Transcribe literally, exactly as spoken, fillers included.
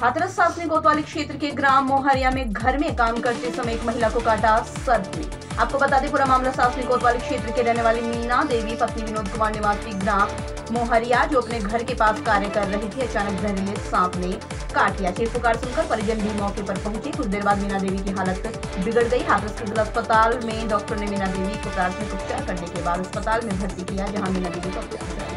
हाथरस शासनी कोतवाली क्षेत्र के ग्राम मोहरिया में घर में काम करते समय एक महिला को काटा सर्प ने। आपको बता दें, पूरा मामला शासनी कोतवाली क्षेत्र के रहने वाली मीना देवी पत्नी विनोद कुमार निवासी ग्राम मोहरिया जो अपने घर के पास कार्य कर रही थी, अचानक जहरीले सांप ने काट लिया। चीख पुकार सुनकर परिजन भी मौके पर पहुंचे। कुछ देर बाद मीना देवी की हालत बिगड़ गई। हाथरस के जिला अस्पताल में डॉक्टर ने मीना देवी को प्राथमिक उपचार करने के बाद अस्पताल में भर्ती किया, जहां मीना देवी को